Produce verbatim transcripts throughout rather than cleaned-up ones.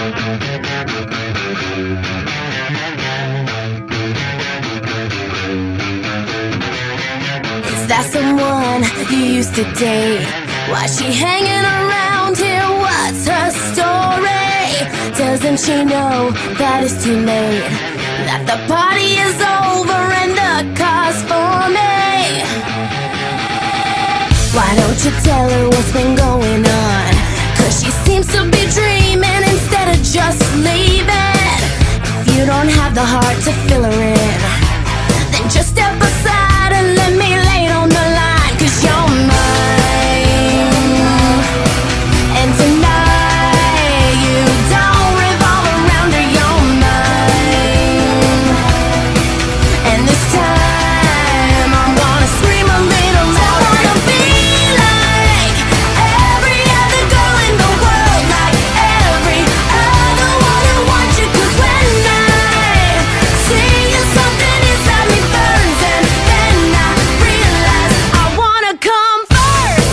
Is that someone you used to date? Why's she hanging around here? What's her story? Doesn't she know that it's too late? That the party is over and the car's for me? Why don't you tell her what's been going on? Cause she seems to be dreaming instead of just leaving. If you don't have the heart to fill her in, then just step aside and let me lay it on the line. Cause you're mine, and tonight you don't revolve around her, you're mine. And this time I'm gonna scream a little louder. I wanna be like every other girl in the world, like every other one who wants you. Cause when I see you, something inside me burns, and then I realize I wanna come first.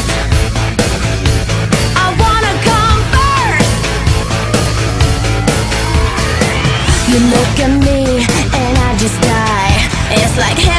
I wanna come first. You look at me and I just die. It's like